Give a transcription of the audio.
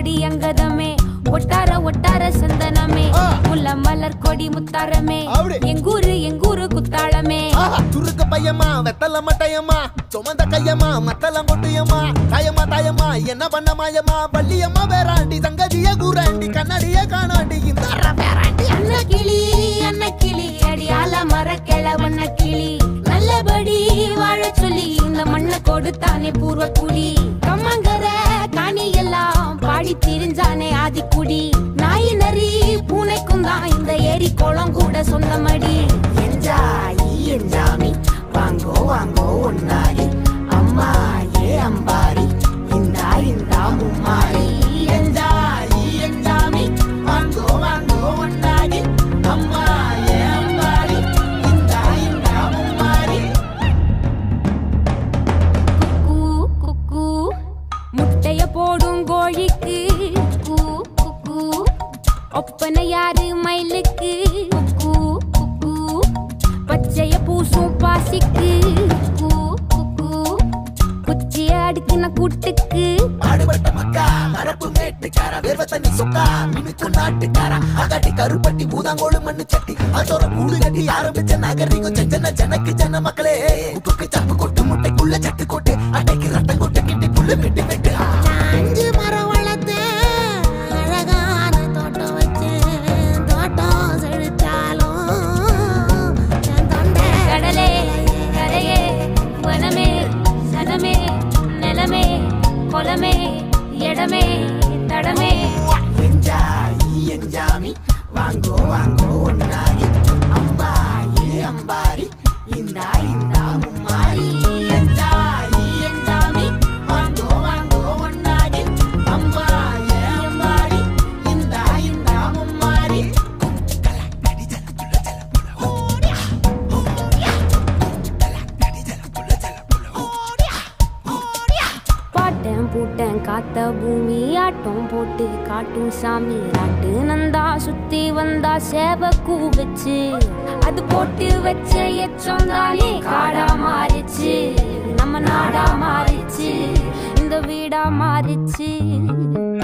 கொடி அங்கதமே ஒட்டார ஒட்டார சந்தனமே முல்ல மலர் கொடி முத்தாரமே எங்கூரு குத்தாளமே துருக்க பையமா வெத்தல மட்டையம்மா சுமந்த கையம்மா மத்தல மொட்டையம்மா தாயம்மா என்ன பண்ண மாயம்மா பள்ளியம்மா வேறாண்டி சங்கதிய கூறாண்டி கண்ணடிய காணாண்டி இந்த அண்ண கிளி அடியால மர கிழவண்ண கிளி நல்லபடி வாழ சொல்லி இந்த மண்ணை கொடுத்தானே பூர்வ குடி கம்மங்கர காணி எல்லாம் பாடி திரிஞ்சானே ஆதிக்குடி நாய் நரி பூனைக்கும் தான் இந்த ஏரி குளம் கூட சொந்தமடி என்ஜாமி வாங்கோ வாங்கோ ஒன்னாரி அம்மா ஏ அம்பாரி இந்தா மும்மாரி என்ஜாமி வாங்கோ வாங்கோ ஒன்னாரி அம்மா ஏ அம்பாரி இந்தா மும்மாரி குக்கு முட்டைய போடும் கோழிக்கு குக்கு ஒப்பனை யாரு மயிலுக்கு குக்கு பச்சைய பூசும் பாசிக்கு குச்சிய அடுக்கின கூட்டுக்கு ஆடுபட்ட மக்கா மரப்பு மேட்டுக்காரா வேர்வ தண்ணி சொக்கா மினுக்கு நாட்டுக்காரா அகாட்டி கருப்பட்டி பூதாங்கோடு மண்ணு சட்டி அதோட கூடு கட்டி ஆரம்பிச்ச நாகரிகம் ஜனக்கு ஜன மக்களே உப்புக்கு சப்பு கொட்டு முட்டைக்குள்ள சட்டு கொட்டு அட்டைக்கு ரத்தம் கொட்டு கிட்டி புல்லு வெட்டு வெட்டு அஞ்சு மரம் வளர்த்து அழகான தோட்டம் வச்சு தோட்டம் செழிச்சாலும் கடலே கரையே வனமே சனமே நிலமே கொலமே இடமே தடமே என்ஜாமி வாங்கோ வாங்கோ ஒன்னாரி அம்பா ஏ அம்பாரி இந்தா மும்மாரி என்ஜாமி வாங்கோ வாங்கோ ஒன்னாரி அம்பா ஏ அம்பாரி இந்தா மும்மாரி பாட்டன் பூட்டன் காத்த பூமி ஆட்டம் போட்டு காட்டும் சாமி ராட்டு நந்தா சுத்தி வந்தா சேவ கூவச்சு அது போட்டு வச்ச எச்சம் தானே காடா மாறிச்சு நம்ம நாடா மாறிச்சு இந்த வீடா மாறிச்சு